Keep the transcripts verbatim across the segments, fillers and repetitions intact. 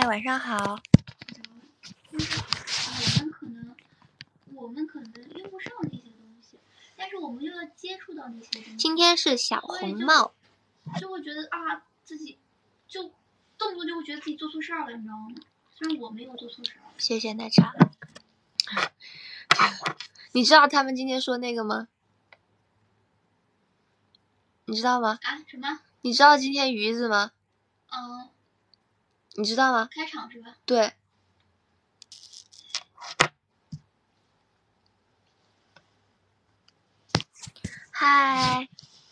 晚上好。 我们可能，我们可能用不上这些东西，但是我们又要接触到那些东西。 今天是小红帽， 就会觉得啊，自己就动不动就会觉得自己做错事儿了，你知道吗？虽然我没有做错事儿。 谢谢奶茶。你知道他们今天说那个吗？你知道吗？ 啊？什么？ 你知道今天鱼子吗？ 嗯。 你知道吗？ 开场是吧？ 对。嗨。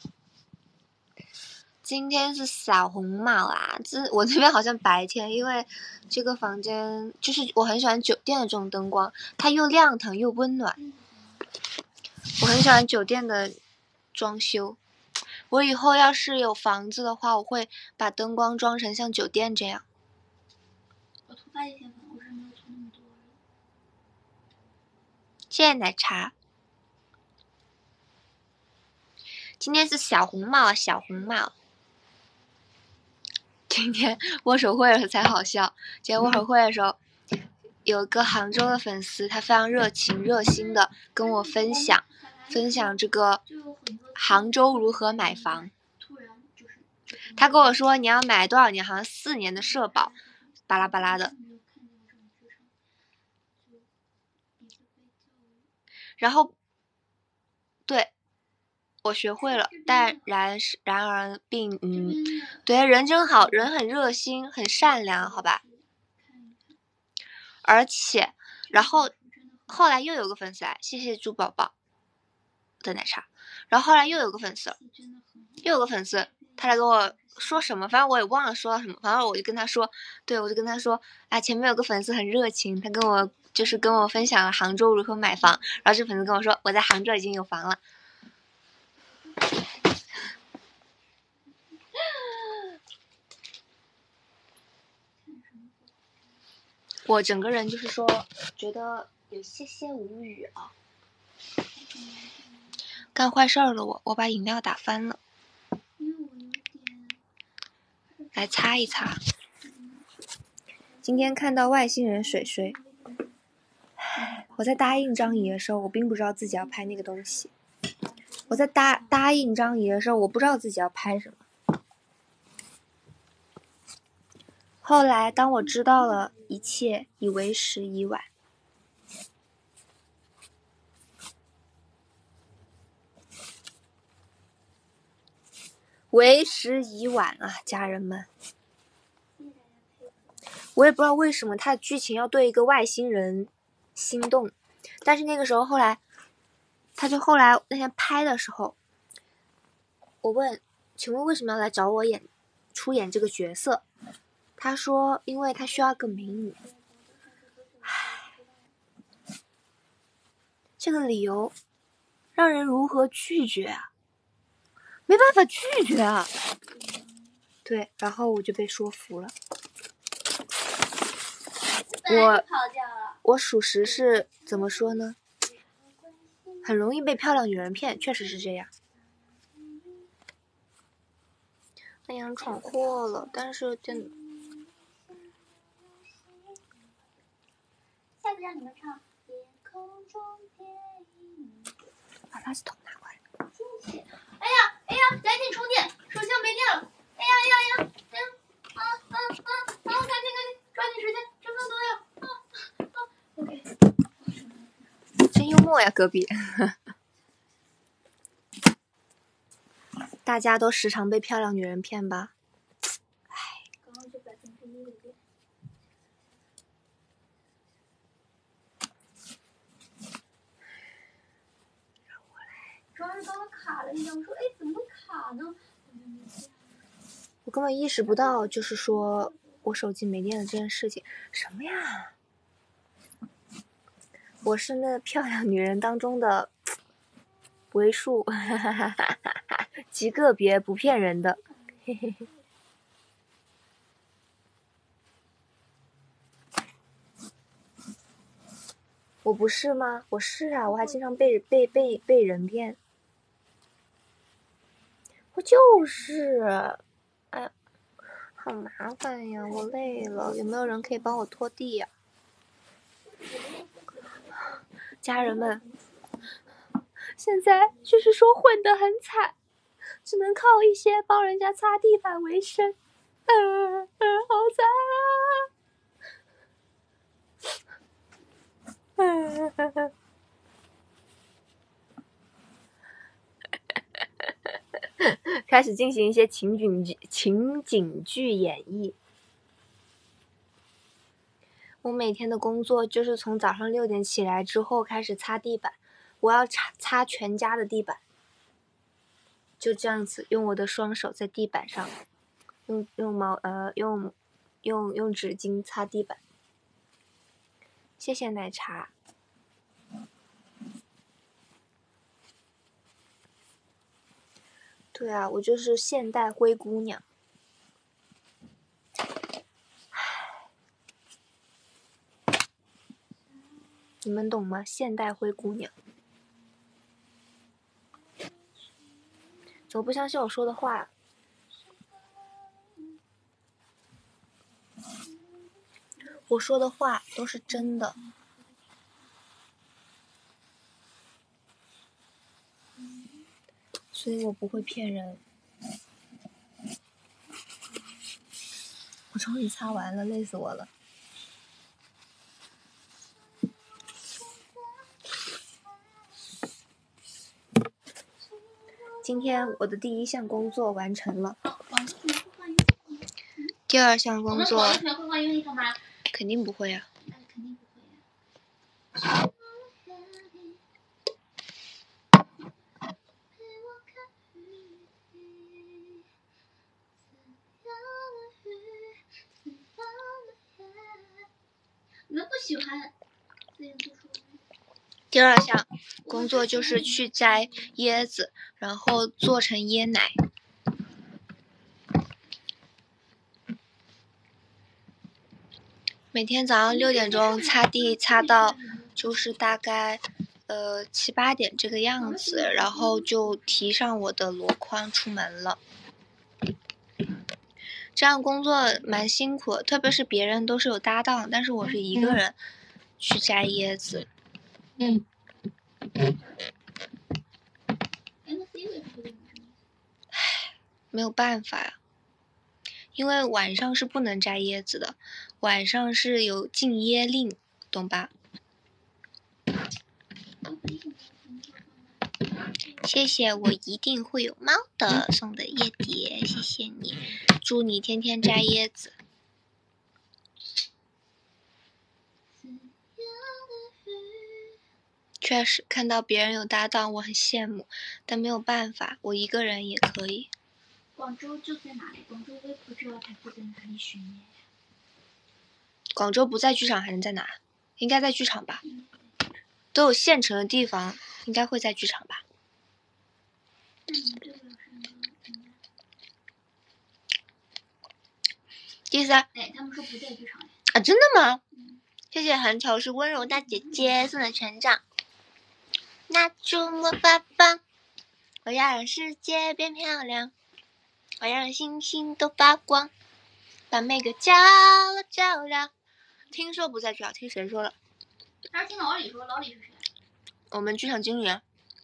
今天是小红帽啊！这我这边好像白天，因为这个房间就是我很喜欢酒店的这种灯光，它又亮堂又温暖。我很喜欢酒店的装修。我以后要是有房子的话，我会把灯光装成像酒店这样。 我头发也想粉，我是没有涂那么多。 谢谢奶茶。今天是小红帽，小红帽。今天握手会的时候才好笑。今天握手会的时候，有一个杭州的粉丝，他非常热情热心的跟我分享，分享这个杭州如何买房。他跟我说你要买多少年，好像四年的社保，巴拉巴拉的。然后，对。我学会了，但然是然而并嗯，对，人真好，人很热心，很善良，好吧。而且，然后后来又有个粉丝来，谢谢猪宝宝的奶茶。然后后来又有个粉丝，又有个粉丝，他来跟我说什么，反正我也忘了说了什么，反正我就跟他说，对我就跟他说，啊，前面有个粉丝很热情，他跟我就是跟我分享了杭州如何买房，然后这粉丝跟我说，我在杭州已经有房了。我整个人就是说，觉得有些些无语啊。干坏事儿了我，我把饮料打翻了，来擦一擦。今天看到外星人水水，我在答应张仪的时候，我并不知道自己要拍那个东西。我在答答应张仪的时候，我不知道自己要拍什么。后来，当我知道了一切，已为时已晚。为时已晚啊，家人们！我也不知道为什么他的剧情要对一个外星人心动，但是那个时候后来，他就后来那天拍的时候，我问，请问为什么要来找我演出演这个角色？他说，因为他需要个美女。唉，这个理由让人如何拒绝啊？没办法拒绝啊。对，然后我就被说服了。我我属实是怎么说呢？很容易被漂亮女人骗，确实是这样。那样闯祸了，但是真的。 下次让你们唱。 把垃圾桶拿过来。 谢谢。哎呀哎呀，赶紧充电，手机要没电了。哎呀哎呀哎呀，哎呀，啊啊啊啊！赶紧赶紧，抓紧时间，这么多呀！啊啊 ，OK。 真幽默呀，隔壁。大家都时常被漂亮女人骗吧？唉。 刚刚就百分之一的电。让我来。主要是刚刚卡了一下，我说哎怎么会卡呢？ 我根本意识不到，就是说我手机没电了这件事情。什么呀？我是那漂亮女人当中的为数极个别不骗人的。嘿嘿嘿。我不是吗？我是啊，我还经常被被被被人骗。我就是，哎呀， 好麻烦呀，我累了，有没有人可以帮我拖地呀？家人们，现在就是说混得很惨，只能靠一些帮人家擦地板为生，嗯嗯，好惨啊！嗯开始进行一些情景剧情景剧演绎。我每天的工作就是从早上六点起来之后开始擦地板，我要擦擦全家的地板，就这样子用我的双手在地板上，用用毛呃用用用纸巾擦地板。谢谢奶茶。对啊，我就是现代灰姑娘。你们懂吗？现代灰姑娘。怎么不相信我说的话？我说的话都是真的。所以我不会骗人。我终于擦完了，累死我了。今天我的第一项工作完成了。第二项工作肯定不会啊。 你们不喜欢第二项工作就是去摘椰子，然后做成椰奶。每天早上六点钟擦地，擦到就是大概呃七八点这个样子，然后就提上我的箩筐出门了。这样工作蛮辛苦的，特别是别人都是有搭档，但是我是一个人去摘椰子。嗯。没有办法呀，因为晚上是不能摘椰子的，晚上是有禁椰令，懂吧？谢谢，我一定会有猫的送的椰碟，谢谢你，祝你天天摘椰子。确实，看到别人有搭档，我很羡慕，但没有办法，我一个人也可以。 广州就在哪里？广州我也不知道它就在哪里巡演。 广州不在剧场还能在哪？应该在剧场吧？都有现成的地方，应该会在剧场吧？第三， 哎，他们说不在剧场啊，真的吗？嗯、谢谢韩乔是温柔大姐姐送的权杖。拿出魔法棒，我要让世界变漂亮，我要让星星都发光，把每个角落照亮。听说不在剧场，听谁说了？ 还是听老李说，老李是谁？ 我们剧场经理。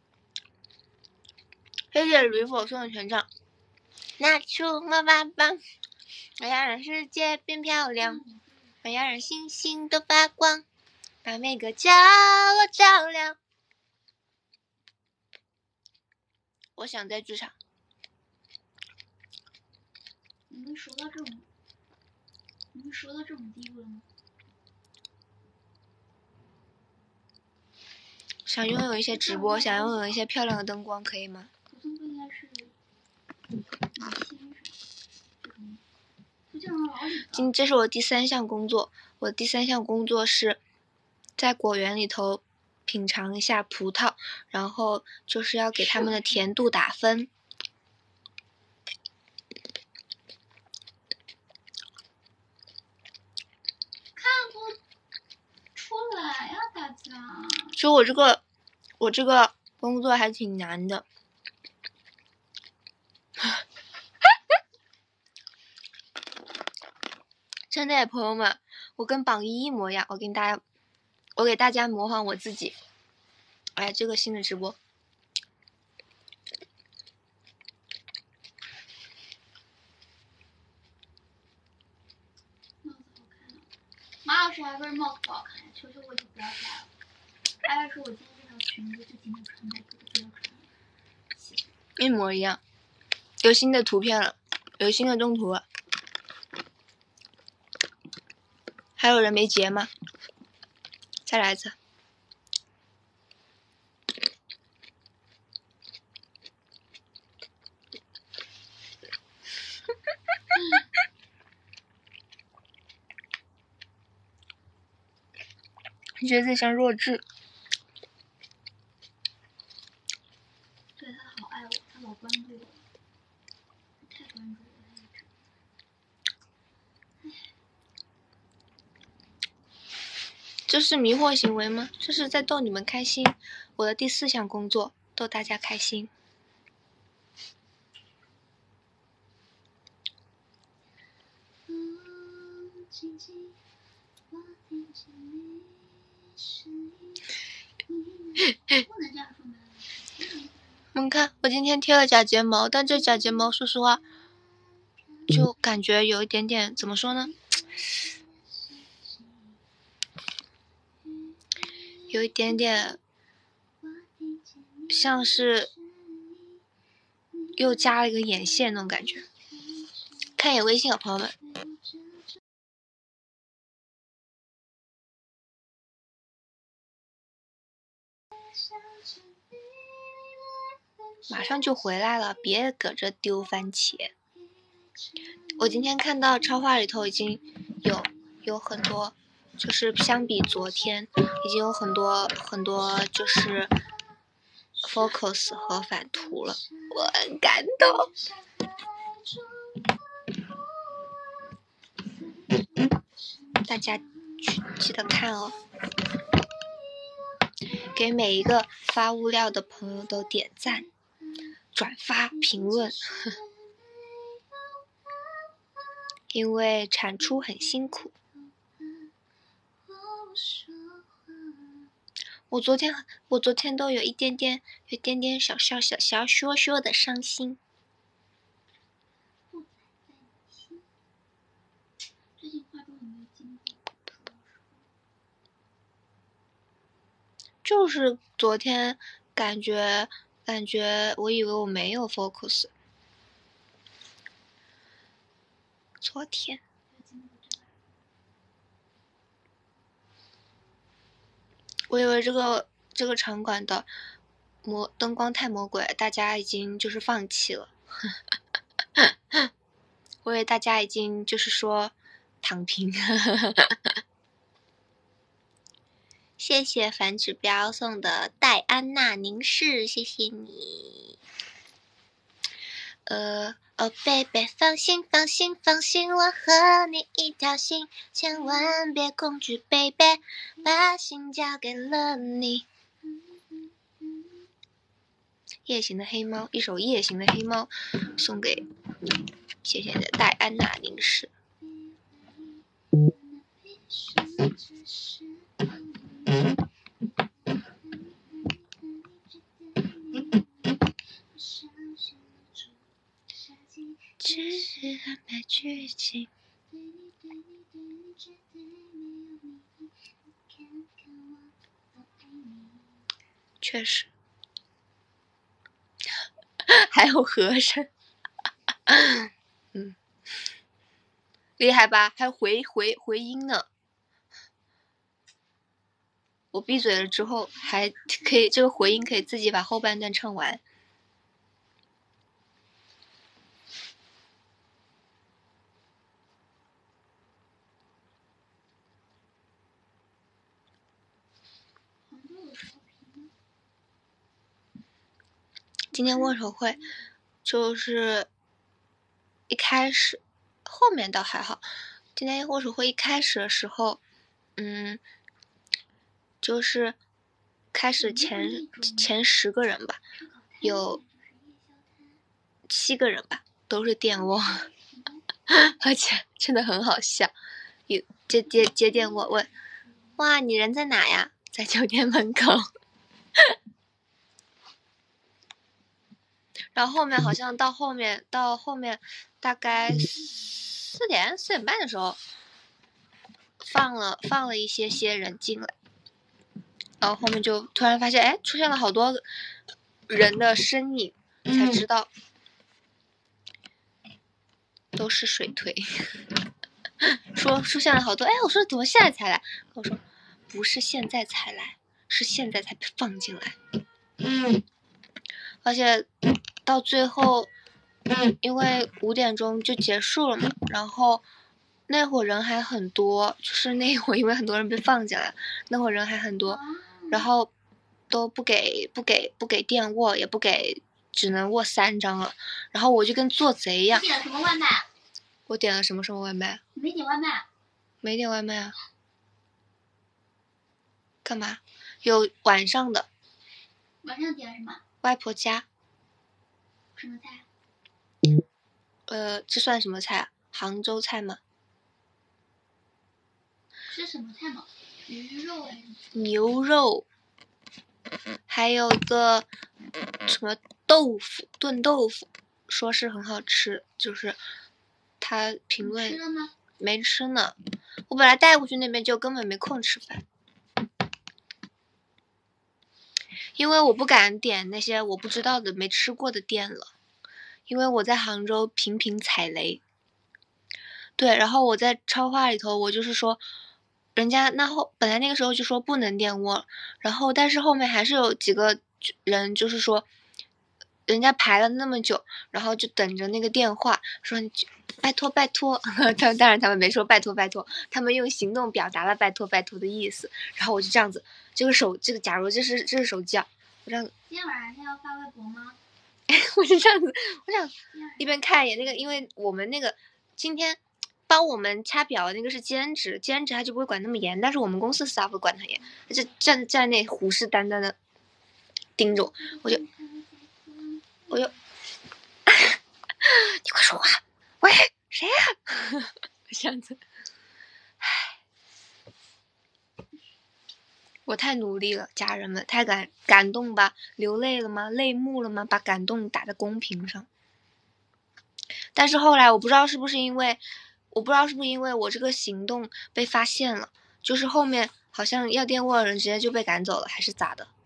谢谢吕否送的权杖。拿出魔法棒，我要让世界变漂亮，我要让星星都发光，把每个角落照亮。我想在剧场。 你们熟到这种，你们熟到这种地步了吗？ 想拥有一些直播，想拥有一些漂亮的灯光，可以吗？ 普通不应该是今这是我第三项工作，我第三项工作是在果园里头品尝一下葡萄，然后就是要给它们的甜度打分。 看不出来呀、啊，大家。 其实我这个我这个工作还挺难的。 真的，朋友们，我跟榜一一模一样。我给大家，我给大家模仿我自己。哎，这个新的直播， 马老师还说帽子不好看，求求我就不要戴了。他还说我今天这条裙子就今天穿的，不知道穿的。 一模一样。有新的图片了，有新的动图了。还有人没截吗？再来一次。你觉得自己像弱智？ 对，他好爱我，他老关注我，太关注我了。 这是迷惑行为吗？这是在逗你们开心。我的第四项工作，逗大家开心。你们看，我今天贴了假睫毛，但这假睫毛说实话，就感觉有一点点，怎么说呢？有一点点像是又加了一个眼线那种感觉。看一眼微信啊，朋友们。马上就回来了，别搁这丢番茄。我今天看到超话里头已经有有很多，就是相比昨天，已经有很多很多就是 focus 和反图了，我很感动。大家去记得看哦，给每一个发物料的朋友都点赞、转发、评论，因为产出很辛苦。我昨天我昨天都有一点点有一点点小小小小说说的伤心。就是昨天感觉感觉我以为我没有 focus。昨天我以为这个这个场馆的魔灯光太魔鬼，大家已经就是放弃了。我以为大家已经就是说躺平。谢谢反指标送的戴安娜凝视，谢谢你。呃哦，baby，放心放心放心，我和你一条心，千万别恐惧 ，baby， 把心交给了你。夜行的黑猫，一首夜行的黑猫送给谢谢的戴安娜凝视。只是安排剧情。确实。还有和珅。嗯，厉害吧？还回回回音呢。我闭嘴了之后，还可以这个回音可以自己把后半段唱完。今天握手会就是一开始，后面倒还好。今天握手会一开始的时候，嗯，就是开始前前十个人吧，有七个人吧，都是电握，而且真的很好笑。 接接接电话问，哇，你人在哪呀？在酒店门口。然后后面好像到后面到后面大概四点四点半的时候，放了放了一些些人进来，然后后面就突然发现，哎，出现了好多人的身影，才知道都是水推。说出现了好多，哎，我说怎么现在才来？我说不是现在才来，是现在才放进来。嗯，而且到最后，因为五点钟就结束了嘛，然后那会儿人还很多，就是那会儿因为很多人被放进来，那会儿人还很多，然后都不给不给不给电握，也不给，只能握三张了。然后我就跟做贼一样。 你点了什么外卖？ 我点了什么什么外卖？ 你没点外卖？ 没点外卖啊。干嘛？有晚上的。 晚上点了什么？ 外婆家。 什么菜？ 呃，这算什么菜啊？杭州菜吗？ 是什么菜吗？鱼肉还是？ 牛肉，还有个什么豆腐，炖豆腐，说是很好吃，就是他评论吃了吗？ 没吃呢。我本来带过去那边就根本没空吃饭，因为我不敢点那些我不知道的没吃过的店了，因为我在杭州频频踩雷。对，然后我在超话里头，我就是说，人家那后本来那个时候就说不能点握，然后但是后面还是有几个人就是说，人家排了那么久，然后就等着那个电话，说你拜托拜托，他们当然他们没说拜托拜托，他们用行动表达了拜托拜托的意思，然后我就这样子，这个手这个假如这是这是手机啊，我这样， 今天晚上他要发微博吗？ 我就这样子，我想一边看一眼那个，因为我们那个今天。帮我们掐表的那个是兼职，兼职他就不会管那么严，但是我们公司 staff 会管他严，他就站在那虎视眈眈的盯着我，我就我就你快说话，喂，谁呀、啊？这样子，唉，我太努力了，家人们，太感感动吧，流泪了吗？泪目了吗？把感动打在公屏上。但是后来我不知道是不是因为。我不知道是不是因为我这个行动被发现了，就是后面好像要电握的人直接就被赶走了，还是咋的？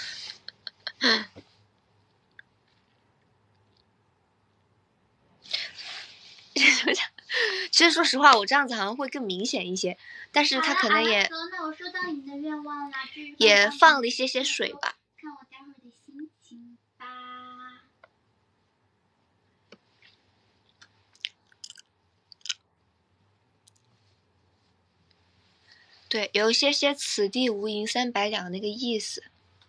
其实说实话，我这样子好像会更明显一些，但是他可能也那我收到你的愿望了， 也放了一些些水吧。 看我待会儿的心情吧。 对，有一些些此地无银三百两那个意思。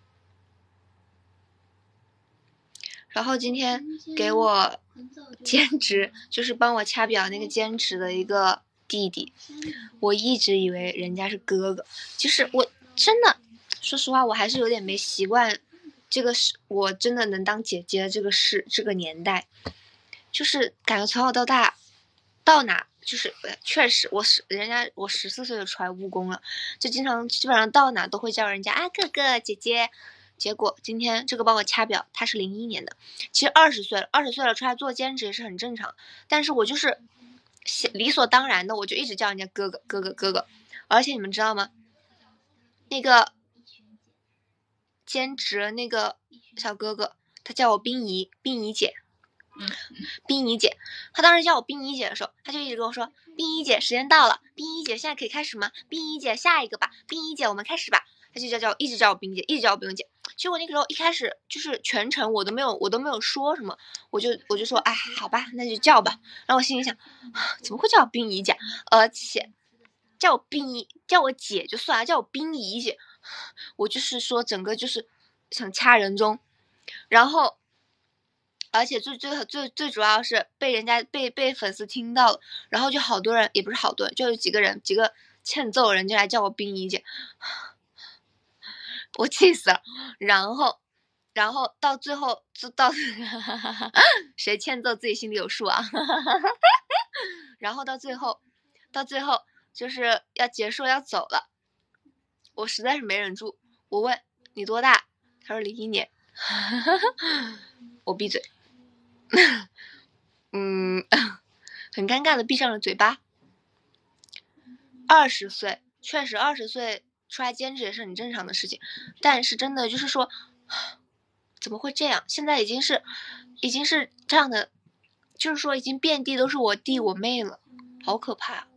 然后今天给我兼职，就是帮我掐表那个兼职的一个弟弟，我一直以为人家是哥哥，其实我真的，说实话，我还是有点没习惯这个是我真的能当姐姐的这个事，这个年代，就是感觉从小到大，到哪就是确实我十人家我十四岁就出来务工了，就经常基本上到哪都会叫人家啊哥哥姐姐。结果今天这个帮我掐表，他是零一年的，其实二十岁了，二十岁了出来做兼职也是很正常。但是我就是理所当然的，我就一直叫人家哥哥哥哥哥哥。而且你们知道吗？那个兼职那个小哥哥，他叫我冰姨，冰姨姐，冰姨姐。他当时叫我冰姨姐的时候，他就一直跟我说：“冰姨姐，时间到了，冰姨姐现在可以开始吗？冰姨姐，下一个吧，冰姨姐，我们开始吧。”他就叫叫一直叫我冰姐，一直叫我冰姐。其实我那个时候一开始就是全程我都没有我都没有说什么，我就我就说哎好吧，那就叫吧。然后我心里想，怎么会叫我冰姨姐？而且叫我冰姨叫我姐就算了，叫我冰姨姐，我就是说整个就是想掐人中。然后而且最最最最主要是被人家被被粉丝听到了，然后就好多人，也不是好多人，就有几个人几个欠揍人就来叫我冰姨姐。我气死了，然后，然后到最后就到谁欠揍自己心里有数啊。然后到最后，到最后就是要结束要走了，我实在是没忍住，我问你多大？他说零一年，我闭嘴，嗯，很尴尬的闭上了嘴巴。二十岁，确实二十岁出来兼职也是很正常的事情，但是真的就是说，怎么会这样？现在已经是，已经是这样的，就是说已经遍地都是我弟我妹了，好可怕啊！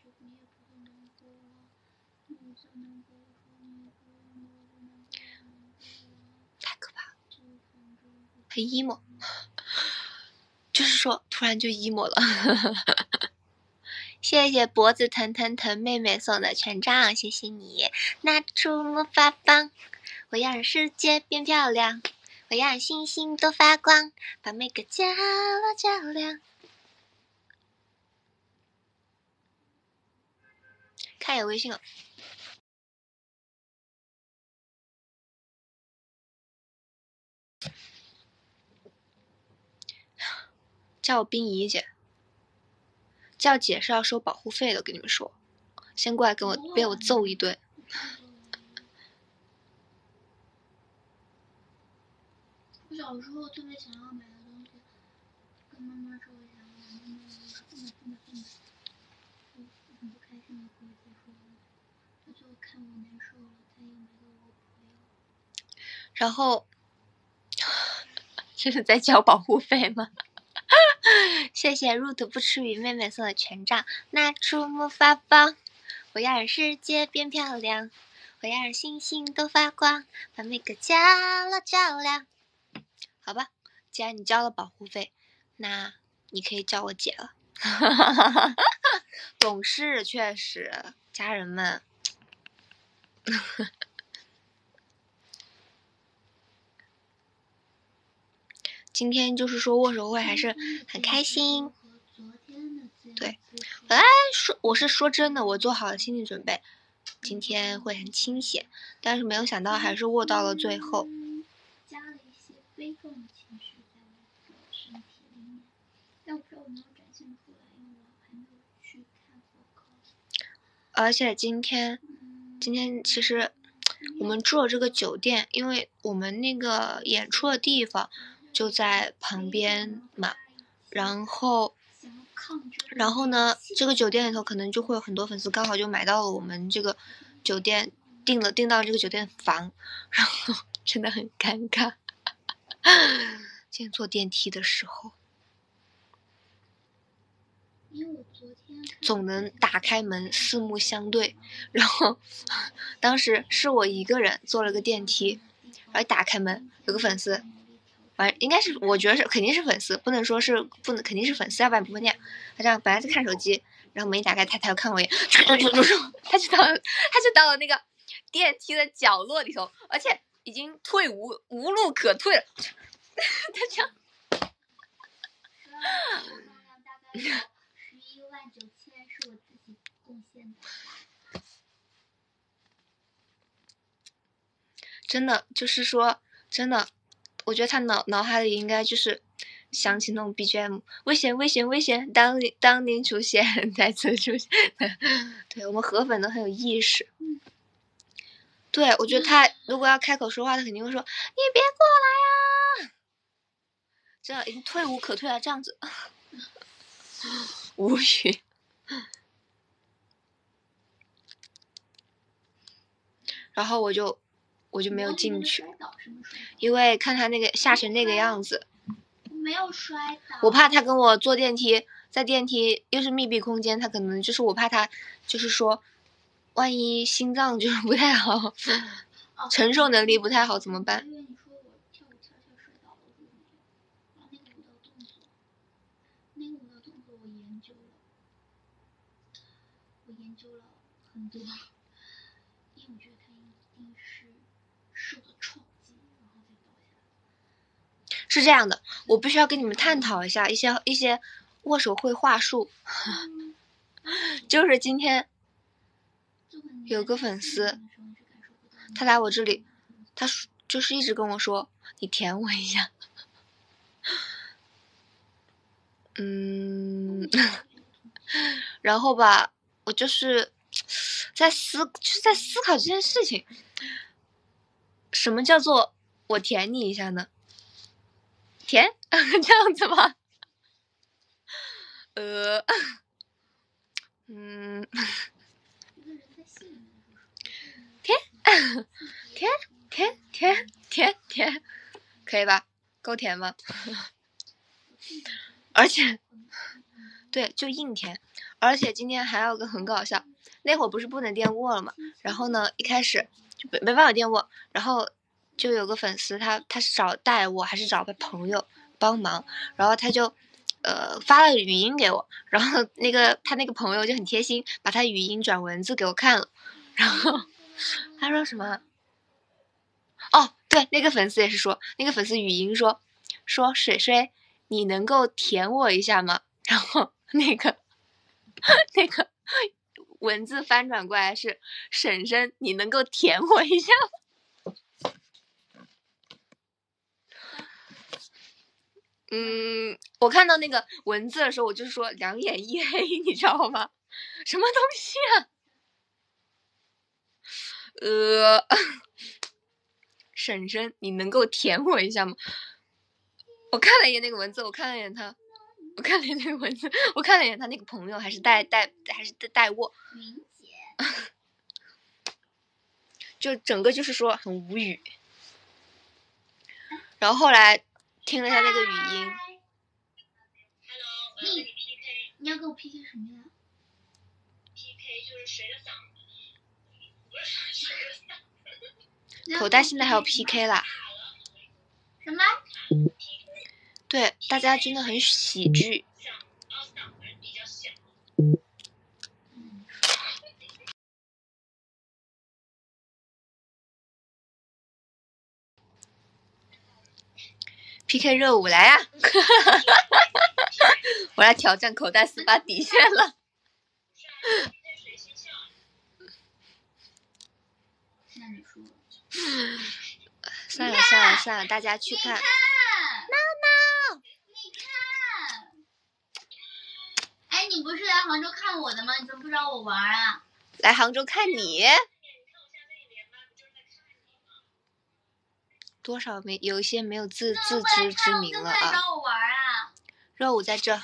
太可怕了，很 emo， 就是说突然就 emo 了。谢谢脖子疼疼疼妹妹送的权杖，谢谢你。拿出魔法棒，我要让世界变漂亮，我要让星星都发光，把每个角落照亮。看有微信了，叫我冰姨姐，叫姐是要收保护费的，跟你们说，先过来跟我被我揍一顿。 我小时候特别想要买的东西，跟妈妈说我想要买，妈妈说不买不买不买，我很不开心的和我姐说，她就看我难受了，她也买给我朋友。 然后，这是在交保护费吗？谢谢 root 不吃鱼妹妹送的权杖，拿出魔法棒，我要让世界变漂亮，我要让星星都发光，把每个角落照亮。好吧，既然你交了保护费，那你可以叫我姐了。懂事，确实，家人们。今天就是说握手会还是很开心。对，本来说我是说真的，我做好了心理准备，今天会很清闲，但是没有想到还是握到了最后。 加了一些悲壮的情绪在我的身体里面，但我不知道我没有展现出来，因为我还没有去看报告。 而且今天，今天其实我们住了这个酒店，因为我们那个演出的地方就在旁边嘛，然后。然后呢，这个酒店里头可能就会有很多粉丝刚好就买到了我们这个酒店，订了订到这个酒店房，然后真的很尴尬。今天坐电梯的时候，总能打开门四目相对，然后当时是我一个人坐了个电梯，然后一打开门有个粉丝。反正应该是，我觉得是肯定是粉丝，不能说是不能，肯定是粉丝，要不然不会那样。他这样本来在看手机，然后门一打开，他他又看我一眼，他就到了，他就到了那个电梯的角落里头，而且已经退无无路可退了。他这样。 十一万九千是我自己贡献的。 真的就是说，真的。我觉得他脑脑海里应该就是想起那种 B G M， 危险危险危险，当您当您出现再次出现。对，我们河粉都很有意识。对，我觉得他如果要开口说话，他肯定会说你别过来呀，这样已经退无可退了，这样子无语。然后我就我就没有进去，因为看他那个吓成那个样子， 没有摔倒。 我怕他跟我坐电梯，在电梯又是密闭空间，他可能就是我怕他就是说，万一心脏就是不太好，承受能力不太好怎么办？ 因为你说我跳舞跳跳摔倒了，然后那个舞蹈动作，那个舞蹈动作我研究了，我研究了很多，因为我觉得他一定是受了创击，然后再倒下来。 是这样的，我必须要跟你们探讨一下一些一些握手会话术。就是今天有个粉丝，他来我这里，他就是一直跟我说你舔我一下。嗯，然后吧，我我就是在思，就是在思考这件事情，什么叫做我舔你一下呢？舔这样子吗？呃，嗯，舔舔舔舔舔舔，可以吧？够甜吗？而且，对，就硬甜。而且今天还有个很搞笑，那会儿不是不能垫卧了嘛？然后呢，一开始就没没办法垫卧，然后就有个粉丝他他是找代卧还是找个朋友帮忙，然后他就呃发了语音给我，然后那个他那个朋友就很贴心，把他语音转文字给我看了，然后他说什么？哦，对，那个粉丝也是说，那个粉丝语音说说水水，你能够舔我一下吗？然后那个那个文字翻转过来是婶婶，你能够舔我一下吗？嗯，我看到那个文字的时候，我就是说两眼一黑，你知道吗？什么东西啊？呃，婶婶，你能够舔我一下吗？我看了一眼那个文字，我看了一眼他，我看了一眼那个文字，我看了一眼他那个朋友，还是带带还是带握，就整个就是说很无语。然后后来听了一下那个语音， 你你要跟我 P K 什么呀 ？P K 就是谁的嗓子，不是谁的嗓子。 口袋现在还有 P K 啦。 什么？ 对，大家真的很喜剧。P K 热舞来啊！我来挑战口袋四八底线了。算了算了算了，大家去看。 No no， 你看，哎，你不是来杭州看我的吗？你怎么不找我玩啊？ 来杭州看你。多少没有一些没有自自知之明了啊！ 找我玩啊！ 热舞在这，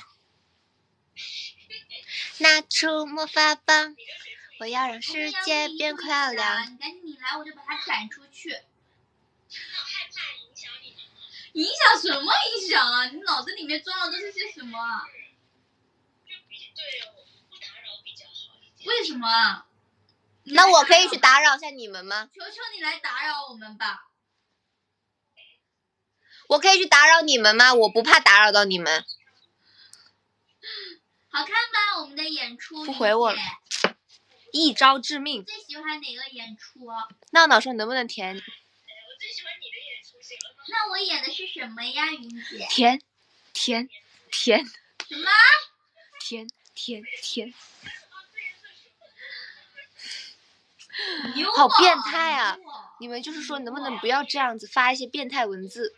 拿出魔法棒，我要让世界变漂亮。 你赶紧你来，我就把它赶出去。 害怕影响你们吗？ 影响什么影响啊？你脑子里面装的都是些什么啊？ 就比对我不打扰比较好一点。 为什么啊？ 那我可以去打扰一下你们吗？ 求求你来打扰我们吧。 我可以去打扰你们吗？我不怕打扰到你们。 好看吧，我们的演出。 不回我了。一招致命。 最喜欢哪个演出？ 闹闹说能不能甜？ 我最喜欢你的演出，行了吗？ 那我演的是什么呀，云姐？ 甜，甜，甜。 什么？ 甜甜甜。好变态啊！你们就是说能不能不要这样子发一些变态文字？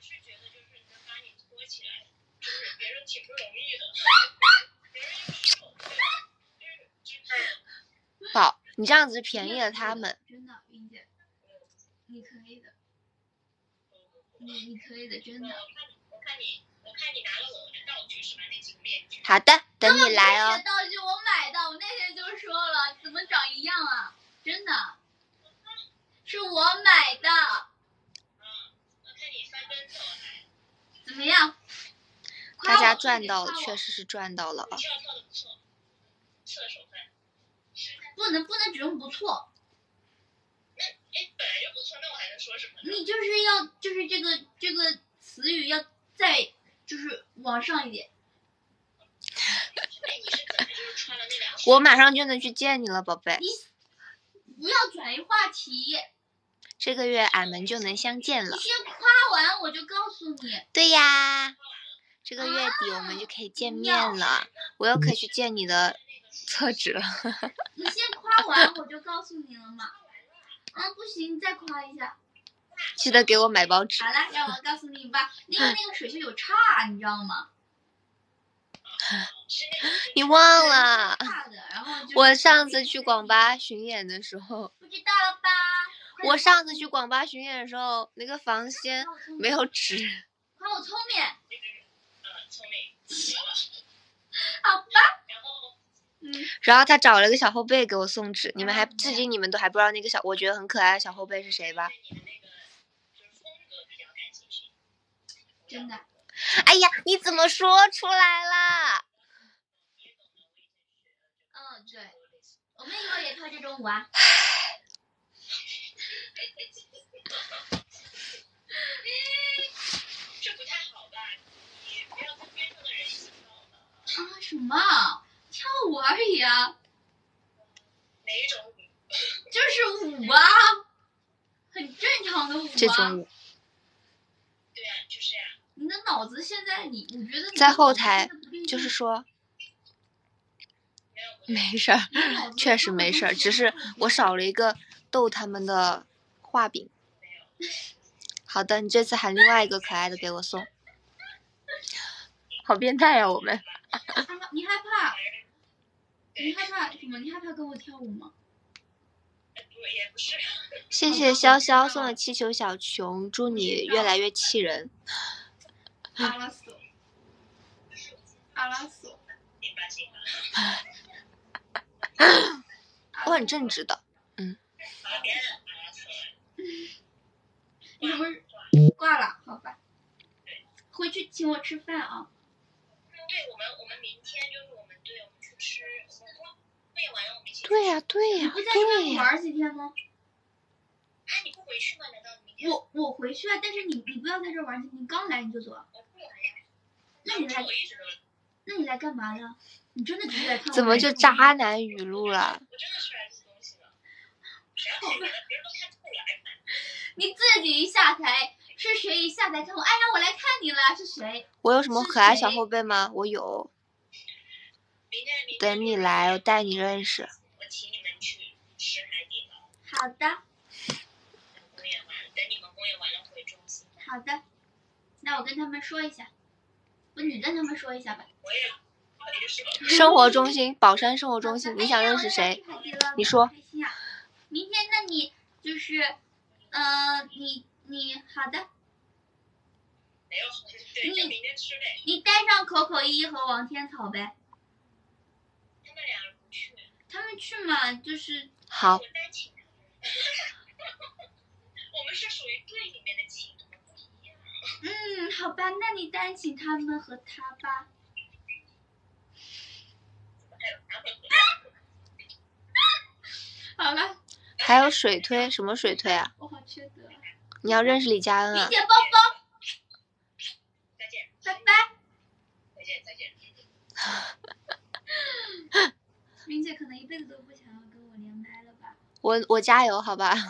宝，你这样子便宜了他们。 真的，云姐，你可以的，你你可以的，真的。 我看你，我看你拿了我的道具是吧？那几个面具。 好的，等你来哦。 道具我买的，我那天就说了，怎么长一样啊？真的，是我买的。 嗯，我看你翻跟头还。 怎么样？ 大家赚到了，确实是赚到了啊。 跳跳的不错，射手分。 不能不能只用不错。 那哎，本来就不错，那我还能说什么呢？ 你就是要就是这个这个词语要再就是往上一点。 哎，你是怎么就是穿了那两？ 我马上就能去见你了，宝贝。 你不要转移话题。 这个月俺们就能相见了。 你先夸完我就告诉你。 对呀，这个月底我们就可以见面了，啊、我又可以去见你的厕纸了。 你先夸完我就告诉你了嘛。嗯，不行，你再夸一下。 记得给我买包纸。 好了，让我告诉你吧，那个那个水秀有差，你知道吗？ 你忘了？ 大的，然后就是我上次去广巴巡演的时候， 不知道了吧？ 我上次去广巴巡演的时候，那个房间没有纸。 夸我聪明， 呃，聪明， 好吧？ 然后嗯， 然后他找了个小后辈给我送纸，你们还至今你们都还不知道那个小我觉得很可爱的小后辈是谁吧？ 对你的那个就是风格比较感兴趣。 真的。 哎呀，你怎么说出来啦？ 嗯，对，我们以后也跳这种舞啊。 这不太好吧？你不要跟边上的人一起跳了。 啊，什么？跳舞而已啊， 哪一种舞？ 就是舞啊，很正常的舞啊。 这种舞对啊，就是呀、 你的脑子现在你，我觉得你的在后脑子台现在不对劲就是说没有不对没事儿， 你脑子确实没事儿，只是我少了一个逗他们的画饼。好的，你这次喊另外一个可爱的给我送。好变态呀、我们。 啊，你害怕？你害怕什么？你害怕跟我跳舞吗？ 不也不是。 谢谢潇潇送的气球小熊，祝你越来越气人。 阿拉索，阿拉索， 行吧行吧。 我很正直的。 好了，别了，好了，错了。 你什么挂了？好吧，回去请我吃饭啊。 对，我们我们明天就是我们对，我们去吃火锅，会完了我们一起。 对呀、对呀、 不在这对呀、 边玩几天吗？ 啊，你不回去吗？难道你明天？ 我我回去啊，但是你你不要在这玩几天，你刚来你就走啊？ 我不来呀。 那你来我一直都。 那你来干嘛呀？你真的只是来看我怎么就演出渣吗？ 男语录了？ 我真的是来录东西的。谁要看别的？别人都看错了，还看。 你自己一下台，是谁一下台看我？哎呀，我来看你了，是谁？ 我有什么可爱小后辈吗？我有， 明天明天等你来，我带你认识。 我请你们去吃海底捞。 好的， 等公演完，等你们公演完了回中心。 好的，那我跟他们说一下，不，你跟他们说一下吧。 我也，到底是个。 生活中心，宝山生活中心，你想认识谁？你说。 开心啊！明天那你就是，呃，你你好的， 没有，对，就明天吃呗。 你带上口口一和王天草呗。 他们俩不去。 他们去嘛，就是好我，单请他们。我们是属于队里面的请，我们不一样。 嗯，好吧，那你单请他们和他吧。 还有他们。 好了， 还有水推，什么水推啊？ 我好缺德。 你要认识李佳恩啊？ 理解包包， 再见。 拜拜。 再见再见。 明姐可能一辈子都不想要跟我连麦了吧？ 我我加油，好吧？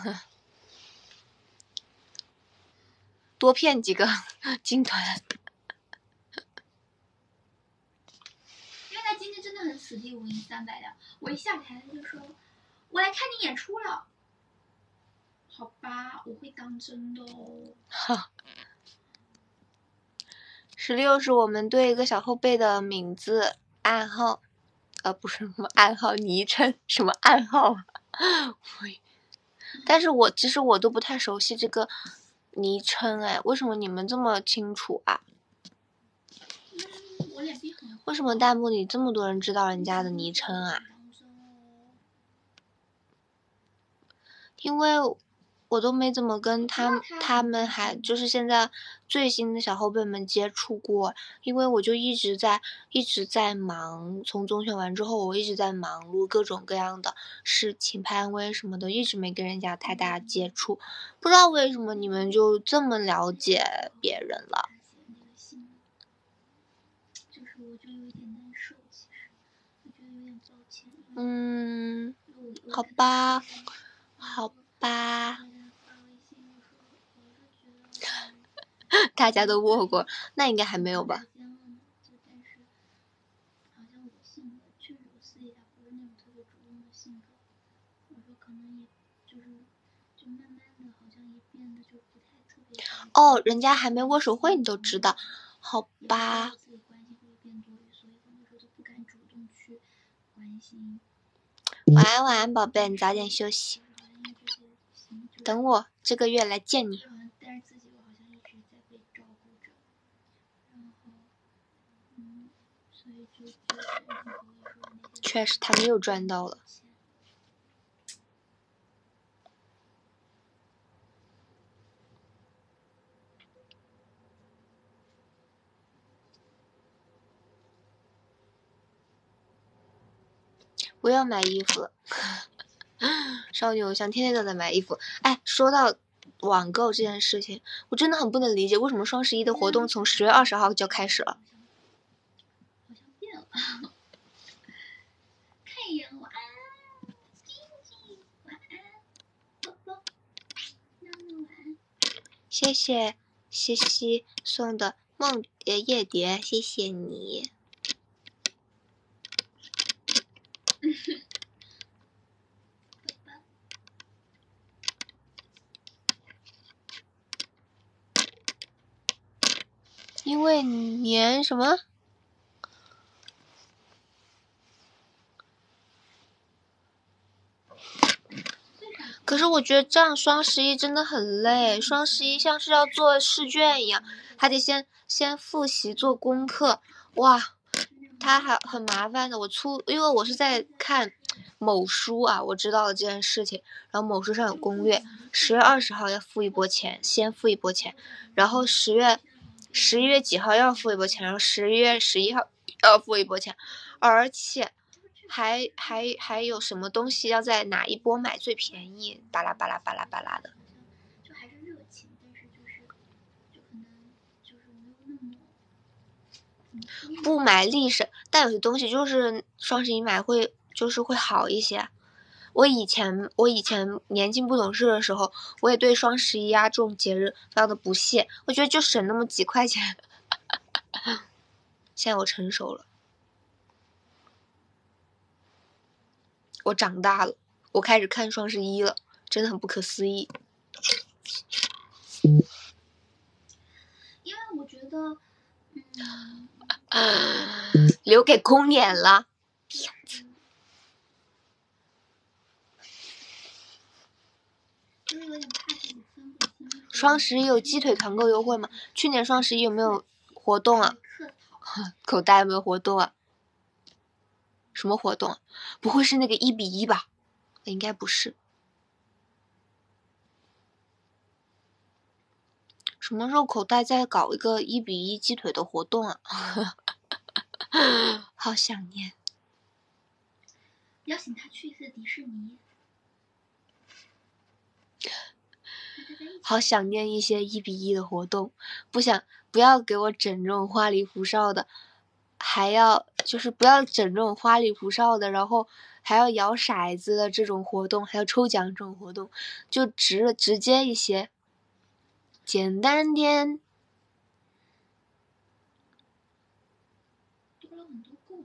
多骗几个金团。 因为他今天真的很死地无银三百两，我一下台就说，我来看你演出了。好吧，我会当真的哦。 哈。十六是我们队一个小后辈的名字暗号，呃，不是什么暗号，昵称，什么暗号？但是我其实我都不太熟悉这个昵称，哎，为什么你们这么清楚啊？ 我脸皮很厚。 为什么弹幕里这么多人知道人家的昵称啊？因为我都没怎么跟他们他们还就是现在最新的小后辈们接触过，因为我就一直在一直在忙，从总选完之后我一直在忙碌各种各样的事情，拍 M V 什么的，一直没跟人家太大接触，不知道为什么你们就这么了解别人了。 就是我就有点难受，其实我觉得有点抱歉。 嗯，好吧，好吧。大家都握过，那应该还没有吧？哦，人家还没握手会你都知道，好吧。 都不敢主动去关心。 晚安晚安，宝贝，你早点休息。等我这个月来见你。 但是自己好像一直在被照顾着，然后，嗯，所以就就像你说的那些。 确实，他又赚到了。我要买衣服了，少女偶像天天都在买衣服。哎，说到网购这件事情，我真的很不能理解，为什么双十一的活动从十月二十号就开始了？ 好像变了。看一眼，晚安，晶晶，晚安，宝宝，娜娜晚安。 谢谢西西送的梦呃夜蝶，谢谢你。因为年什么？可是我觉得这样双十一真的很累，双十一像是要做试卷一样，还得先先复习做功课，哇，它还很麻烦的。我出，因为我是在看某书啊，我知道了这件事情，然后某书上有攻略，十月二十号要付一波钱，先付一波钱，然后十月十一月几号要付一波钱，然后十一月十一号要付一波钱，而且。还还还有什么东西要在哪一波买最便宜？巴拉巴拉巴拉巴拉的。 就还是热情，但是就是就可能就是没有那么。 不买历史，但有些东西就是双十一买会就是会好一些。我以前我以前年轻不懂事的时候，我也对双十一啊这种节日非常的不屑，我觉得就省那么几块钱。现在我成熟了。我长大了，我开始看双十一了，真的很不可思议。 因为我觉得， 嗯，留给公脸了。 就是有点怕自己分不清楚。 双十一有鸡腿团购优惠吗？去年双十一有没有活动啊？口袋有没有活动啊？什么活动？不会是那个一比一吧？应该不是。什么时候口袋再搞一个一比一鸡腿的活动啊？好想念。 邀请他去一次迪士尼。 好想念一些一比一的活动，不想不要给我整这种花里胡哨的。还要就是不要整这种花里胡哨的，然后还要摇骰子的这种活动，还要抽奖这种活动，就直直接一些，简单点。 多了很多购买。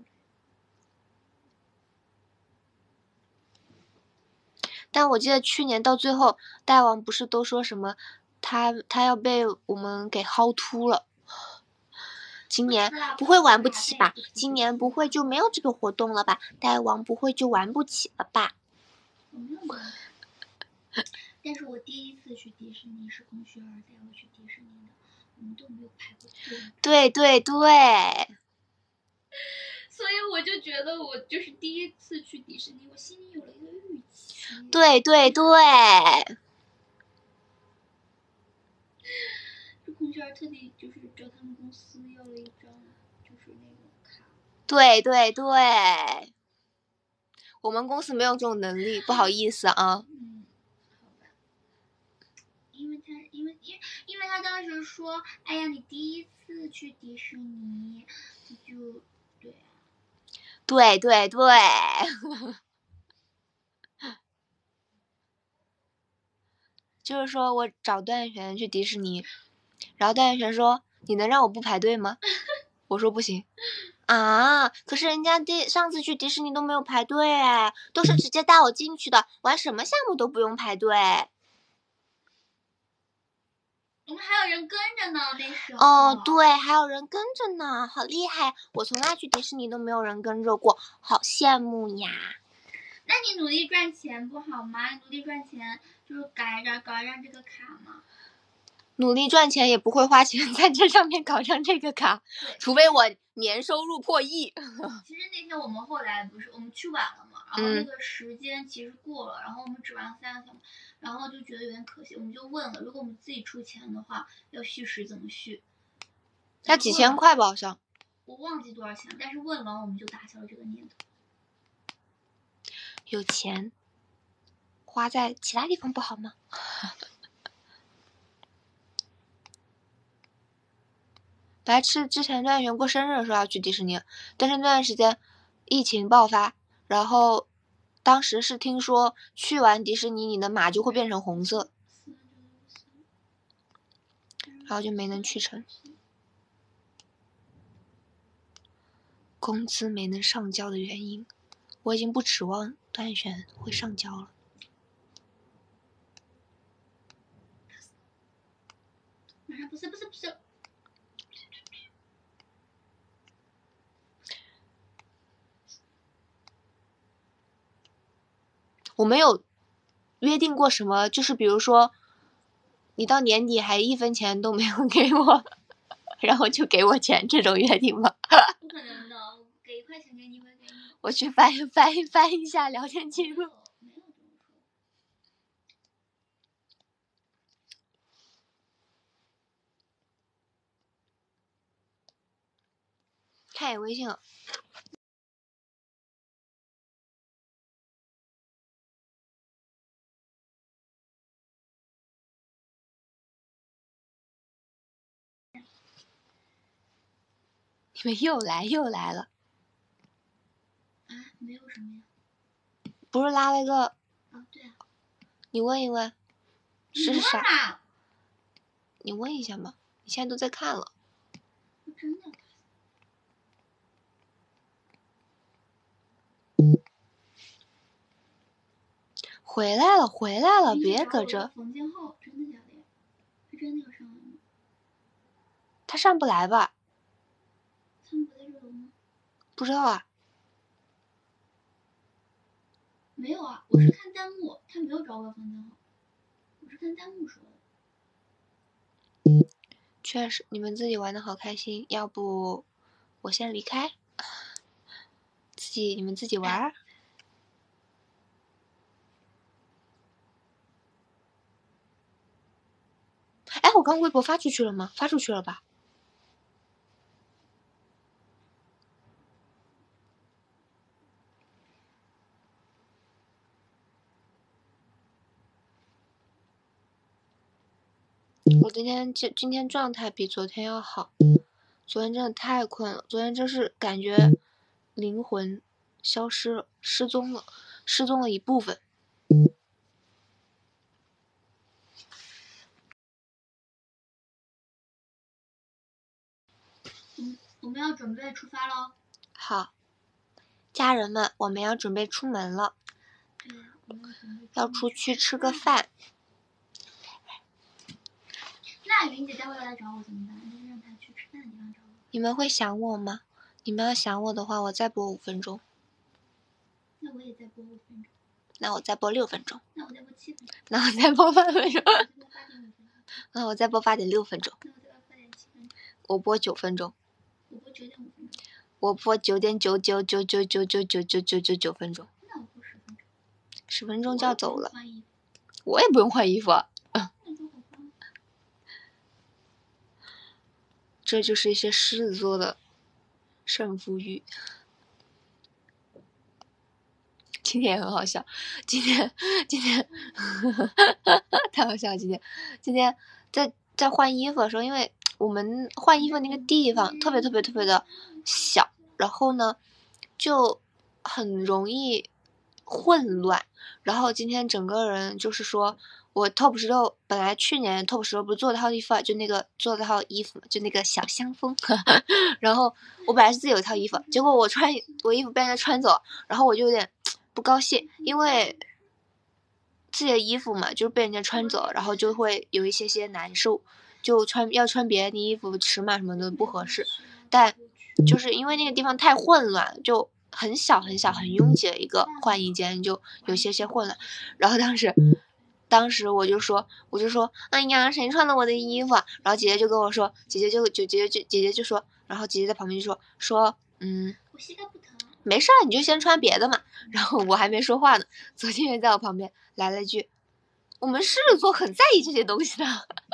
但我记得去年到最后，大王不是都说什么，他他要被我们给薅秃了。今年不会玩不起吧？今年不会就没有这个活动了吧？大王不会就玩不起了吧？ 我没有玩。但是我第一次去迪士尼是孔雪儿带我去迪士尼的，我们都没有排过队。 对对对。 所以我就觉得我就是第一次去迪士尼，我心里有了一个预期。 对对对。 就孔雀儿特地就是找他们公司要了一张，就是那个卡。 对对对。我们公司没有这种能力，不好意思啊。 嗯，好吧。因为他，因为因因为他当时说，哎呀，你第一次去迪士尼，就对啊。 对对对。就是说我找段璇去迪士尼，然后段璇说：“你能让我不排队吗？”我说：“不行。”啊！可是人家第上次去迪士尼都没有排队哎，都是直接带我进去的，玩什么项目都不用排队。 我们还有人跟着呢，那时候。 哦，对，还有人跟着呢，好厉害！我从那去迪士尼都没有人跟着过，好羡慕呀。 那你努力赚钱不好吗？你努力赚钱就是改着搞一张这个卡嘛。 努力赚钱也不会花钱在这上面搞张这个卡，除非我年收入破亿。 其实那天我们后来不是我们去晚了嘛，然后那个时间其实过了，嗯、然后我们只玩了三个小时，然后就觉得有点可惜，我们就问了，如果我们自己出钱的话，要续时怎么续？ 要几千块吧，好像。 我忘记多少钱，但是问完我们就打消了这个念头。 有钱花在其他地方不好吗？白痴之前段时间过生日的时候要去迪士尼，但是那段时间疫情爆发，然后当时是听说去完迪士尼你的码就会变成红色，然后就没能去成。工资没能上交的原因，我已经不指望段璇会上交了。 马上不是不是不是。 我没有约定过什么，就是比如说你到年底还一分钱都没有给我，然后就给我钱这种约定吗？ 不可能的，给一块钱给你会给你。 我去翻翻翻一下聊天记录。看你微信了。你们又来又来了。 啊，没有什么呀。 不是拉了一个？ 哦，对啊。 你问一问。是啥？ 啊、 你问一下嘛，你现在都在看了。 我真的。 回来了，回来了，别搁这。 房间号真的假的呀？他真的要上来吗？ 他上不来吧？ 他们不在这楼吗？ 不知道啊。 没有啊，我是看弹幕，他没有找我房间号，我是看弹幕说的。 确实，你们自己玩的好开心，要不我先离开，自己你们自己玩。哎哎，我刚微博发出去了吗？发出去了吧？我今天今今天状态比昨天要好，昨天真的太困了，昨天真是感觉灵魂消失了，失踪了，失踪了一部分。 嗯，我们要准备出发喽。 好，家人们，我们要准备出门了。 对，我们要准备要出去吃个饭。 那云姐待会要来找我怎么办？就是让她去吃饭的地方找我。 你们会想我吗？你们要想我的话，我再播五分钟。 那我也再播五分钟。 那我再播六分钟。 那我再播七分钟。 那我再播八分钟。那我再播八点六分钟。 那我再播八点七分钟。 我播九分钟。 我播九点五分钟。 我播九点九九九九九九九九九九九分钟。 那我播十分钟。 十分钟就要走了。 我, 我也不用换衣服啊。这就是一些狮子座的胜负欲。今天也很好笑，今天今天太好笑了。今天今天在在换衣服的时候，因为我们换衣服那个地方特别特别特别的小，然后呢就很容易混乱。然后今天整个人就是说，我 top 十六本来去年 top 十六不是做了套衣服啊，就那个做了套衣服，就那个小香风。然后我本来是自己有一套衣服，结果我穿我衣服被人家穿走，然后我就有点不高兴，因为自己的衣服嘛，就是被人家穿走，然后就会有一些些难受， 就穿要穿别的衣服，尺码什么的不合适。但就是因为那个地方太混乱，就很小很小很拥挤的一个换衣间，就有些些混乱。然后当时当时我就说我就说哎呀谁穿了我的衣服啊？然后姐姐就跟我说，姐姐就就姐姐就姐姐就说，然后姐姐在旁边就说说嗯我膝盖不疼， 没事你就先穿别的嘛。然后我还没说话呢，左静媛在我旁边来了句，我们狮子座很在意这些东西的。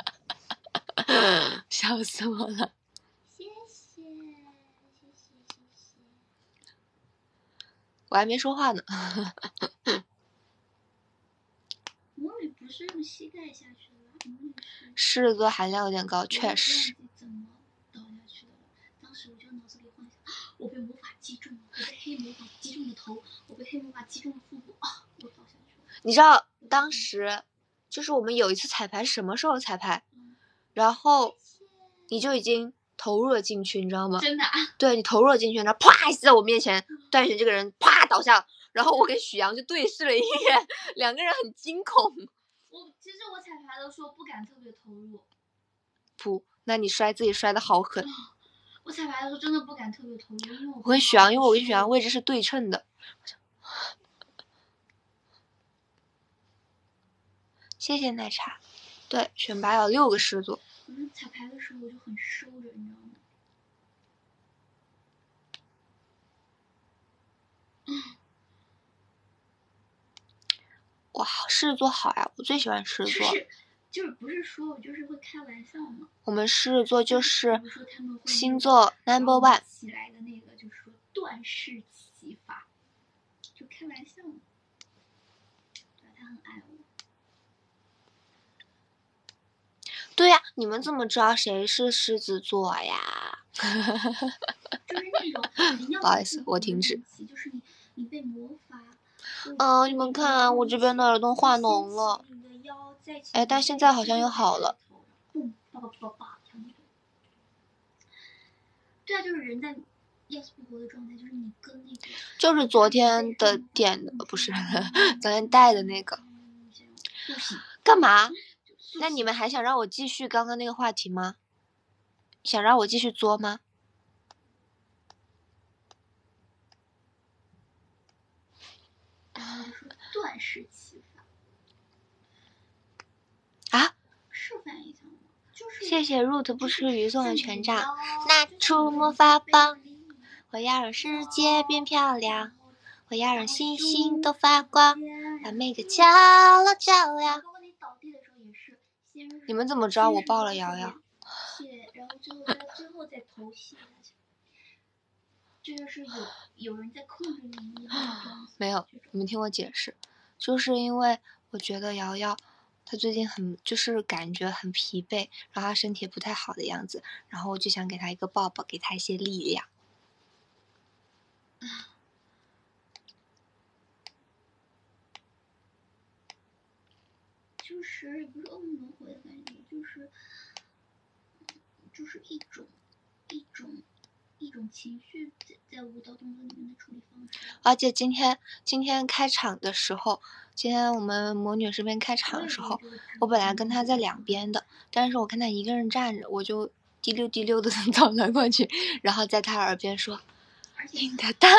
笑死我了。 谢谢谢谢谢谢。 我还没说话呢。 魔女不是用膝盖下去的，魔女是狮子座含量有点高，确实。 怎么倒下去的了？当时我就脑子里幻想，我被魔法击中了，我被黑魔法击中了头，我被黑魔法击中了腹部啊！我倒下去了。 你知道当时就是我们有一次彩排，什么时候彩排？ 嗯、 然后你就已经投入了进去，你知道吗？ 真的啊？ 对，你投入了进去，然后啪一下在我面前，段璇这个人啪倒下了，然后我跟许阳就对视了一眼，两个人很惊恐。 我其实我彩排的时候不敢特别投入。 不，那你摔自己摔的好狠。 我彩排的时候真的不敢特别投入，因为我我跟许阳，因为我跟许阳位置是对称的。谢谢奶茶。对，选拔有六个狮子座。 可是彩排的时候我就很收着，你知道吗？嗯。 哇，狮子座好呀，我最喜欢狮子座。 就是就是不是说我就是会开玩笑吗？ 我们狮子座就是星座 number one。 起来的那个就是说断式骑法，就开玩笑嘛。对，他很爱我。 对呀、啊，你们怎么知道谁是狮子座呀？ 就是那种不好意思，我停止。 就是你你被魔法。 嗯、呃，你们看、啊，我这边的耳洞化脓了。哎，但现在好像又好了。 对啊，就是人在要死不活的状态，就是你跟那个。 就是昨天的点的，不是昨天带的那个。干嘛？那你们还想让我继续刚刚那个话题吗？想让我继续作吗？ 断式骑法啊？ 示范一下吗？就是谢谢 root 不吃鱼送的权杖，拿出魔法棒，我要让世界变漂亮，我要让星星都发光，把每个角落照亮。你们怎么知道我抱了瑶瑶？ 然后最后再最后再投泻。这就是有有人在控制你。 没有，你们听我解释，就是因为我觉得瑶瑶她最近很就是感觉很疲惫，然后她身体也不太好的样子，然后我就想给她一个抱抱，给她一些力量。 就是也不是恶梦轮回的感觉，就是就是一种一种一种情绪在在舞蹈动作里面的处理方式。 而且今天今天开场的时候，今天我们魔女这边开场的时候，我本来跟她在两边的，但是我看她一个人站着，我就滴溜滴溜的走了过去，然后在她耳边说：“你的大。”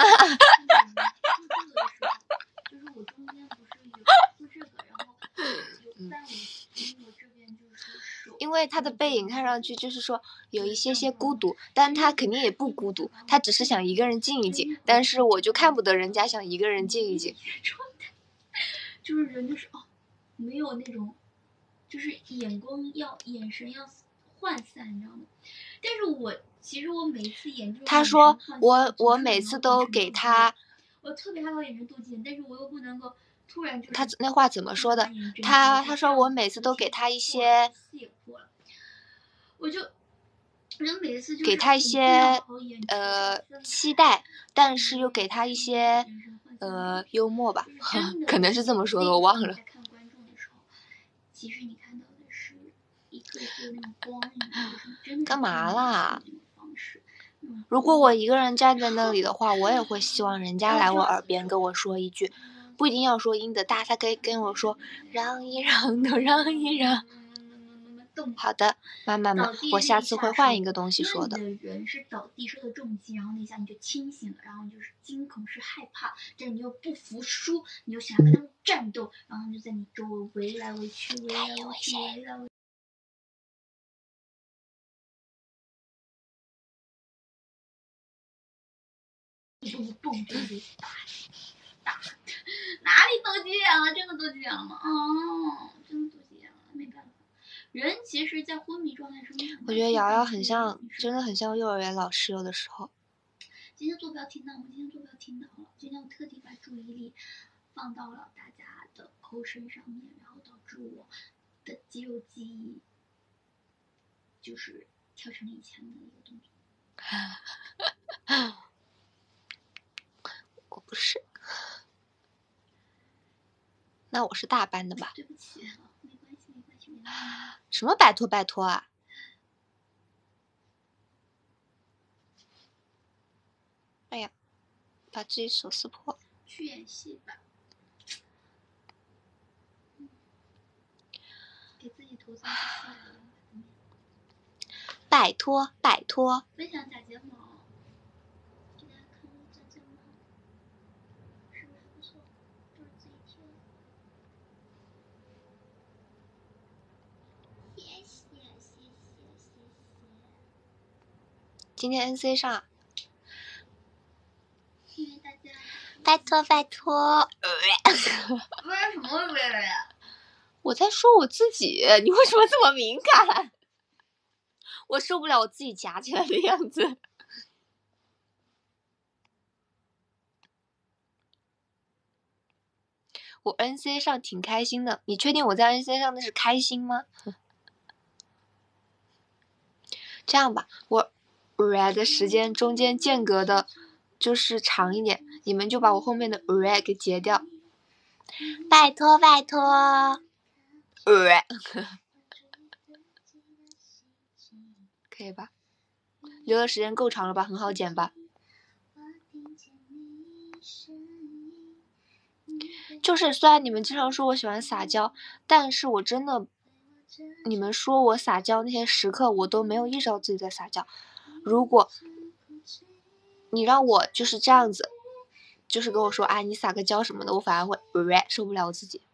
就是我中间不是有就这个，然后有在我我这边就是手。 因为他的背影看上去就是说有一些些孤独，但他肯定也不孤独，他只是想一个人静一静，但是我就看不得人家想一个人静一静。 就是人就是哦，没有那种，就是眼光要眼神要涣散，你知道吗？但是我其实我每次演就是他说我我每次都给他， 我特别害怕眼神妒忌，但是我又不能够突然就他那话怎么说的？他他说我每次都给他一些， 我就人每次给他一些呃期待，但是又给他一些呃幽默吧，可能是这么说的，我忘了。 看观众的时候，其实你看到的是一个一个那种光影， 干嘛啦？如果我一个人站在那里的话，我也会希望人家来我耳边跟我说一句，不一定要说音的大，他可以跟我说让一让的让一让。 动。 好的，妈妈们，我下次会换一个东西说的。 因为你的人是倒地受的重击，然后那一下你就清醒了，然后你就是惊恐是害怕，但是你又不服输，你又想要跟他们战斗，然后就在你周围围来围去，围来围去，围来围去。蹦蹦就是打打，哪里都这样了？真的都这样吗？哦，真的都这样了，没办法。人其实，在昏迷状态中， 我觉得瑶瑶很像，真的很像幼儿园老师，有的时候。 今天坐标听到，我今天坐标听到了。今天我特地把注意力放到了大家的口声上面，然后导致我的肌肉记忆就是跳成了以前的一个动作。 我不是，那我是大班的吧？ 对不起，没关系，没关系，没关系。 什么拜托拜托啊！哎呀，把自己手撕破。 去演戏吧。嗯、给自己涂上色彩。 拜托拜托。 分享假睫毛。给大家看我假睫毛，是不是还不错？都是自己贴的。谢谢谢谢谢谢。 今天 N C 上。 因为大家。 拜托拜托。 为什么会为了呀？ 我在说我自己，你为什么这么敏感？我受不了我自己夹起来的样子。我 N C 上挺开心的，你确定我在 N C 上那是开心吗？这样吧，我 red 的时间中间间隔的就是长一点，你们就把我后面的 red 给截掉。拜托拜托。呃、可以吧？留的时间够长了吧，很好剪吧？就是虽然你们经常说我喜欢撒娇，但是我真的，你们说我撒娇那些时刻，我都没有意识到自己在撒娇。如果你让我就是这样子，就是跟我说啊，你撒个娇什么的，我反而会、呃、受不了我自己。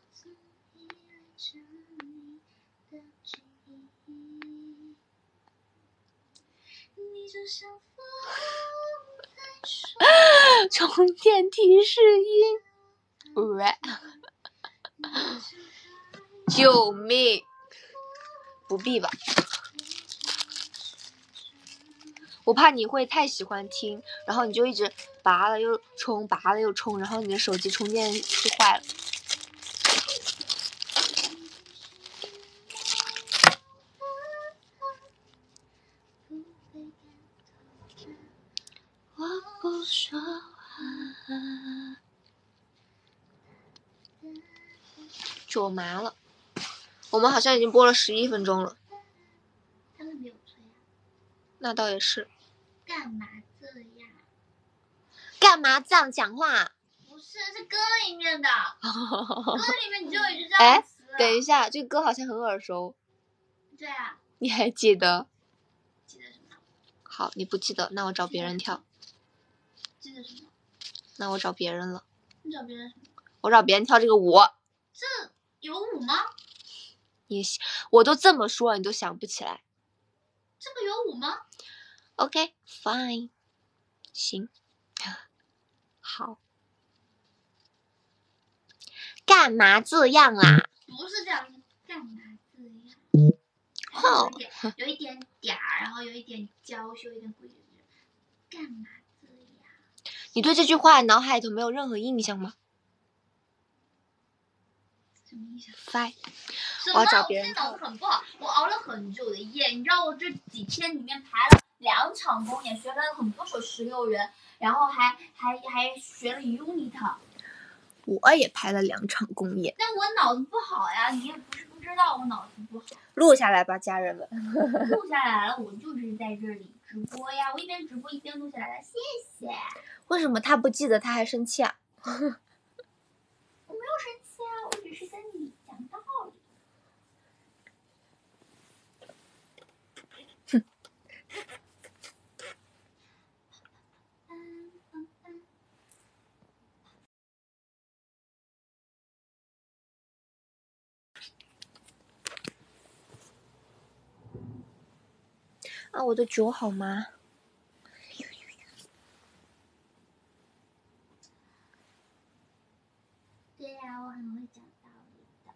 充电提示音。呃、救命！不必吧，我怕你会太喜欢听，然后你就一直拔了又充，拔了又充，然后你的手机充电就坏了。我不说话，就我麻了。我们好像已经播了十一分钟了。 他们没有催啊。 那倒也是。 干嘛这样？ 干嘛这样讲话？ 不是，是歌里面的。歌里面你就有一句这样词。 哎，等一下，这个歌好像很耳熟。 对啊。 你还记得？ 记得什么？ 好，你不记得，那我找别人跳。 记得什么？ 那我找别人了。 你找别人什么？ 我找别人跳这个舞。 这有舞吗？ 你我都这么说了，你都想不起来。 这个有舞吗 ？OK fine， 行，好。干嘛这样啦？ 不是这样，干嘛这样？ 哦， 有一点，有一点嗲，然后有一点娇羞，有一点故意。干嘛这样？ 你对这句话脑海里头没有任何印象吗？ 什么印象 ？Fine。 我要找别人跳。我脑子很不好，我熬了很久的夜，你知道我这几天里面排了两场公演，学了很多首十六人，然后还还还学了 unit。 我也排了两场公演。 但我脑子不好呀，你也不是不知道我脑子不好。 录下来吧，家人们。 录下来了，我就是在这里直播呀，我一边直播一边录下来的，谢谢。 为什么他不记得，他还生气啊？ 我没有生气啊，我只是跟你讲道理。 啊，我的酒好吗？ 对呀、啊，我很会讲道理的。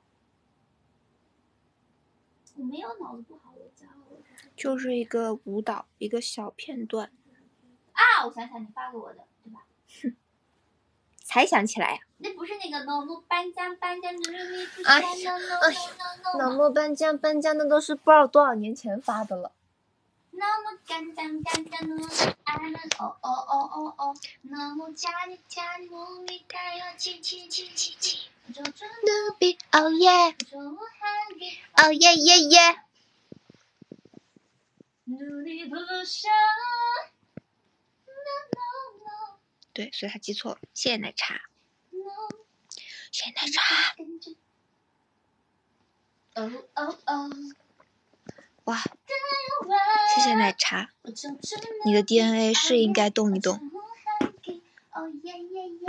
我没有脑子不好，我教我就是一个舞蹈，一个小片段。 啊，我想想，你发给我的，对吧？ 哼，才想起来呀、啊。 那不是那个诺诺颁奖颁奖的人民不哎诺呀， 诺哎呀，诺诺颁奖颁奖的都是不知道多少年前发的了。 那么干干干干的爱人，哦哦哦哦哦，那么家里家里我没带了七七七七七，就这努比，哦耶， 就我喊给， 哦耶耶耶。 努力不舍。 对，所以他记错了。谢谢奶茶，谢谢奶茶。 哦哦哦！ 哇，谢谢奶茶，你的 D N A 是应该动一动。 哦耶耶耶！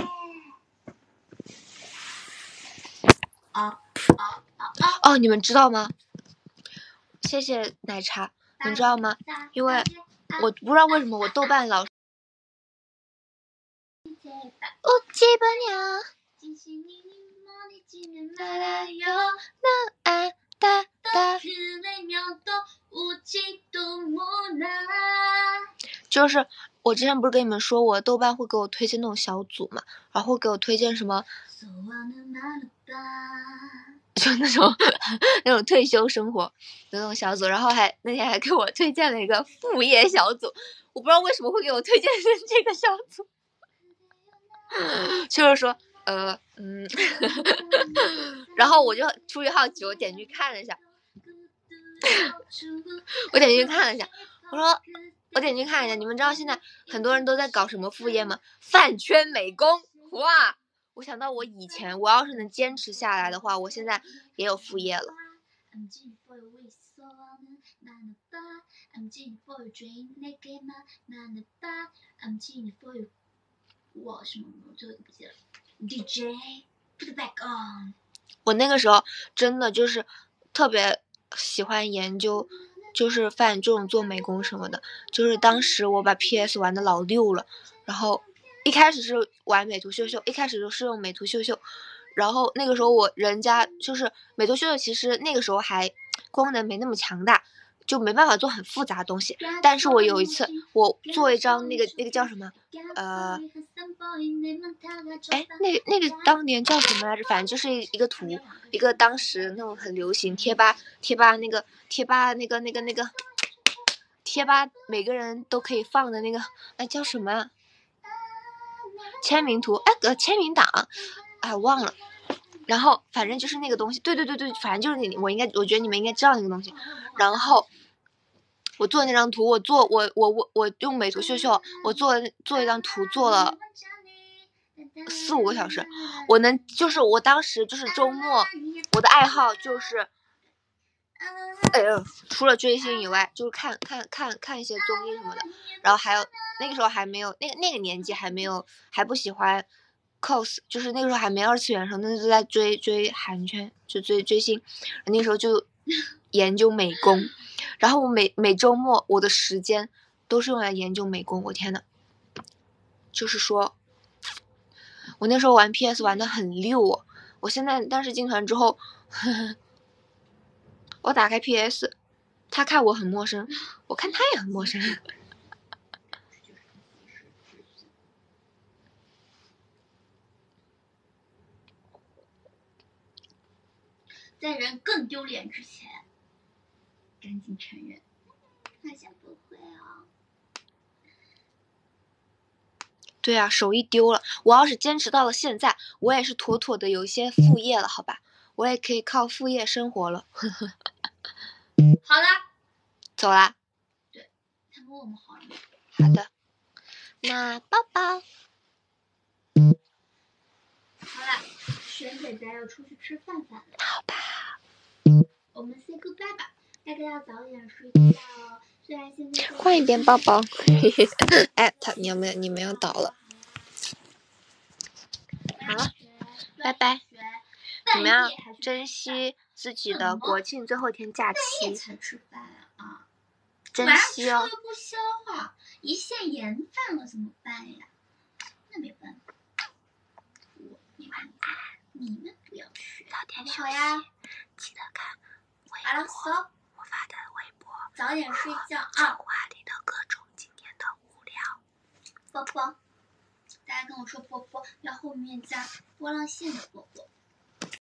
啊啊啊啊！ 哦，你们知道吗？谢谢奶茶，你知道吗？因为我不知道为什么我豆瓣老。乌鸡巴娘，那安哒哒，就是我之前不是跟你们说我豆瓣会给我推荐那种小组嘛，然后会给我推荐什么，就那种那种退休生活的那种小组，然后还那天还给我推荐了一个副业小组，我不知道为什么会给我推荐这个小组。就是说，呃，嗯，然后我就出于好奇，我点进去看了一下，我点进去看了一下，我说，我点进去看了一下，你们知道现在很多人都在搞什么副业吗？饭圈美工，哇！我想到我以前，我要是能坚持下来的话，我现在也有副业了。 我什么我最后不记得 D J put it back on。 我那个时候真的就是特别喜欢研究，就是饭这种做美工什么的。就是当时我把 P S 玩的老溜了，然后一开始是玩美图秀秀，一开始就是用美图秀秀，然后那个时候我人家就是美图秀秀，其实那个时候还功能没那么强大，就没办法做很复杂的东西。但是我有一次我做一张那个那个叫什么呃哎那那个当年叫什么来着，反正就是一个图，一个当时那种很流行贴吧贴吧那个贴吧那个那个那个贴吧每个人都可以放的那个哎叫什么签名图，哎呃签名档，哎忘了。然后反正就是那个东西，对对对对，反正就是你，我应该，我觉得你们应该知道那个东西。然后我做那张图，我做我我我我用美图秀秀，我做做一张图做了四五个小时。我能就是我当时就是周末，我的爱好就是，哎呦，除了追星以外，就是看看看看一些综艺什么的。然后还有那个时候还没有那个那个年纪还没有还不喜欢。cos 就是那个时候还没二次元的时候，那就在追追韩圈，就追追星。那时候就研究美工，然后我每每周末我的时间都是用来研究美工。我天呐，就是说，我那时候玩 P S 玩的很溜哦。我现在但是进团之后，呵呵我打开 P S， 他看我很陌生，我看他也很陌生。 在人更丢脸之前，赶紧承认。发现不会啊。 对啊，手艺丢了。我要是坚持到了现在，我也是妥妥的有一些副业了，好吧？我也可以靠副业生活了。 好啦， 走啦。 对，他跟我们好了吗？ 好的，那抱抱。 好啦，玄仔仔要出去吃饭饭了。 好吧。 我们 say goodbye 吧，大家要早点睡觉哦。虽然现在换一边抱抱。哎，他你有没有你没有倒了？好了，拜拜。你们要珍惜自己的国庆最后一天假期。 才吃饭啊！ 珍晚上惜哦。 吃了不消化，胰腺炎犯了怎么办呀？那没办法，我没办法，你们不要学，好不好呀？ 记得看微好了， 博， 走， 我发的微博， 早点睡觉丑啊， 话里的各种今天的无聊。 波波，大家跟我说波波，要后面加波浪线的波波。